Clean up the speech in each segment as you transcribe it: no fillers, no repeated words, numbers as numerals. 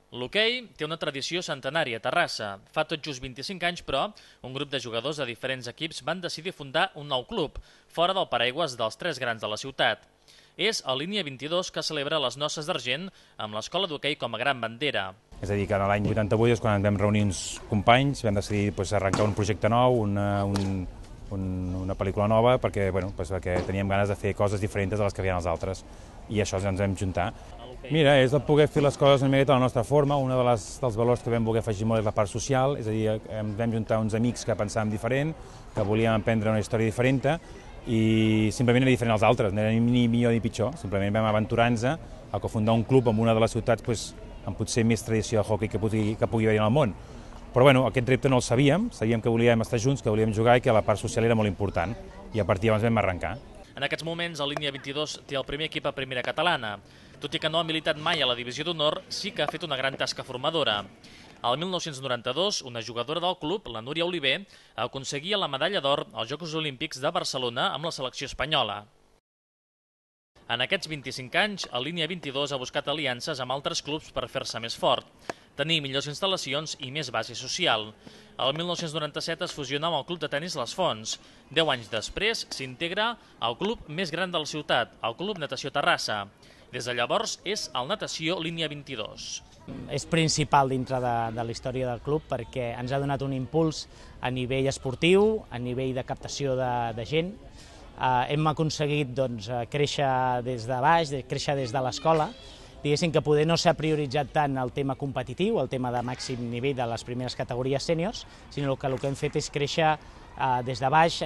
L'hoquei té una tradició centenària a Terrassa. Fa tot just 25 anys, però, un grup de jugadors de diferents equips van decidir fundar un nou club, fora del paraigües dels tres grans de la ciutat. És el Línia 22 que celebra les noces d'argent amb l'escola d'hoquei com a gran bandera. És a dir, que l'any 88 és quan vam reunir uns companys, vam decidir arrencar un projecte nou, una pel·lícula nova, perquè teníem ganes de fer coses diferents de les que feien els altres, i això ens vam juntar. Mira, és de poder fer les coses una miqueta a la nostra forma. Un dels valors que vam voler afegir molt és la part social, és a dir, vam juntar uns amics que pensàvem diferent, que volíem aprendre una història diferent, i simplement era diferent als altres, no era ni millor ni pitjor, simplement vam aventurar-nos a cofundar un club en una de les ciutats amb potser més tradició de hoquei que pugui haver-hi en el món. Però aquest repte no el sabíem que volíem estar junts, que volíem jugar i que la part social era molt important, i a partir d'abans vam arrencar. En aquests moments, el Línia 22 té el primer equip a primera catalana. Tot i que no ha militat mai a la divisió d'honor, sí que ha fet una gran tasca formadora. El 1992, una jugadora del club, la Núria Oliver, aconseguia la medalla d'or als Jocs Olímpics de Barcelona amb la selecció espanyola. En aquests 25 anys, el Línia 22 ha buscat aliances amb altres clubs per fer-se més fort, tenir millors instal·lacions i més base social. El 1997 es fusiona amb el Club de Tenis Les Fonts. 10 anys després s'integra al club més gran de la ciutat, el Club Natació Terrassa. Des de llavors és el Natació Línia 22. És principal dintre de la història del club perquè ens ha donat un impuls a nivell esportiu, a nivell de captació de gent. Hem aconseguit créixer des de baix, créixer des de l'escola. Diguéssim que poder no s'ha prioritzat tant el tema competitiu, el tema de màxim nivell de les primeres categories sèniors, sinó que el que hem fet és créixer des de baix.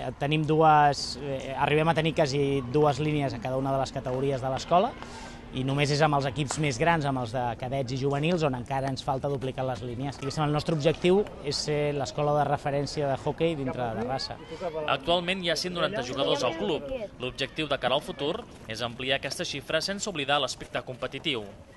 Arribem a tenir quasi 2 línies a cada una de les categories de l'escola, i només és amb els equips més grans, amb els de cadets i juvenils, on encara ens falta duplicar les línies. El nostre objectiu és ser l'escola de referència de hoquei dintre de Terrassa. Actualment hi ha 190 jugadors al club. L'objectiu de cara al futur és ampliar aquesta xifra sense oblidar l'aspecte competitiu.